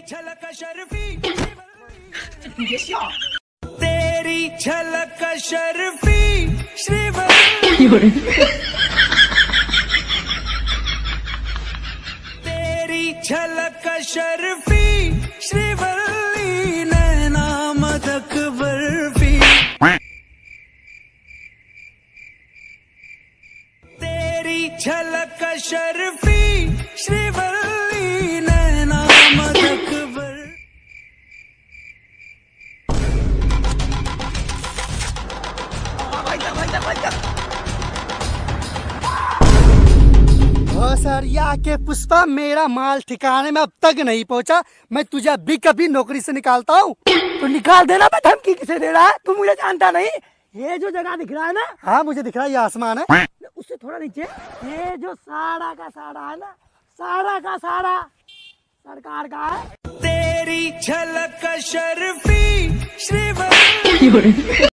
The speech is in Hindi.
झलक शर्फी तेरी झलक शर्फी श्रीवल्ली तेरी झलक शर्फी श्रीवल्ली नैना मदक बर्फी तेरी झलक शर्फी श्रीवल्ली नैना मदक बर्फी। सरिया के पुष्पा, मेरा माल ठिकाने में अब तक नहीं पहुंचा। मैं तुझे अभी कभी नौकरी से निकालता हूँ। तो निकाल देना। मैं धमकी किसे दे रहा है? तू मुझे जानता नहीं। ये जो जगह दिख रहा है ना, हाँ मुझे दिख रहा है, ये आसमान है। उससे थोड़ा नीचे ये जो साड़ा का साड़ा है ना, साड़ा का साड़ा सरकार का है। तेरी झलक शर्फी श्रीवल्ली